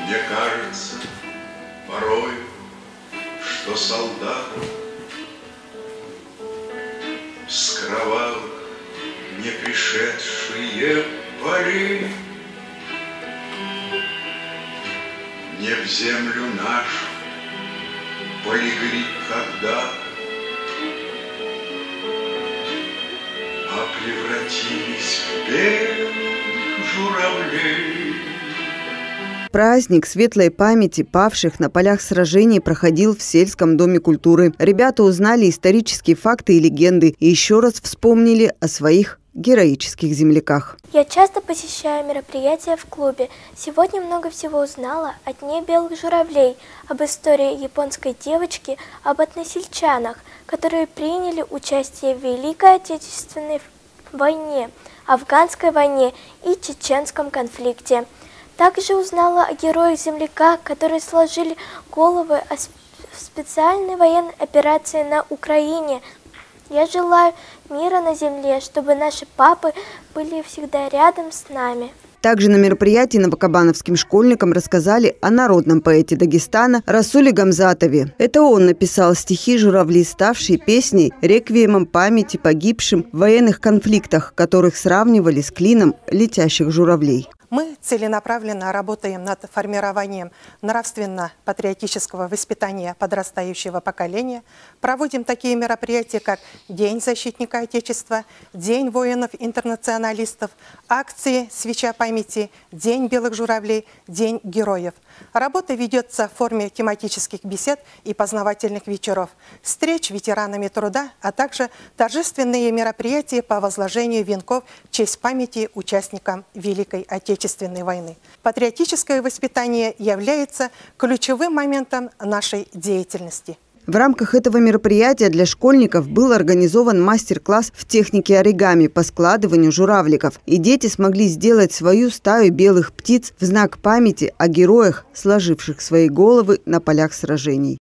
Мне кажется порой, что солдаты с кровавых не пришедшие полей не в землю нашу полегли когда-то, а превратились в белых журавлей. Праздник светлой памяти павших на полях сражений проходил в сельском доме культуры. Ребята узнали исторические факты и легенды и еще раз вспомнили о своих героических земляках. Я часто посещаю мероприятия в клубе. Сегодня много всего узнала о Дне белых журавлей, об истории японской девочки, об односельчанах, которые приняли участие в Великой Отечественной войне, Афганской войне и Чеченском конфликте. Также узнала о героях-земляках, которые сложили головы в специальной военной операции на Украине. Я желаю мира на земле, чтобы наши папы были всегда рядом с нами. Также на мероприятии новокабановским школьникам рассказали о народном поэте Дагестана Расуле Гамзатове. Это он написал стихи «Журавли», ставшие песней реквиемом памяти погибшим в военных конфликтах, которых сравнивали с клином летящих журавлей. Мы целенаправленно работаем над формированием нравственно-патриотического воспитания подрастающего поколения, проводим такие мероприятия, как День защитника Отечества, День воинов-интернационалистов, акции «Свеча памяти», День белых журавлей, День героев. Работа ведется в форме тематических бесед и познавательных вечеров, встреч ветеранами труда, а также торжественные мероприятия по возложению венков в честь памяти участникам Великой Отечественной войны. Патриотическое воспитание является ключевым моментом нашей деятельности. В рамках этого мероприятия для школьников был организован мастер-класс в технике оригами по складыванию журавликов. И дети смогли сделать свою стаю белых птиц в знак памяти о героях, сложивших свои головы на полях сражений.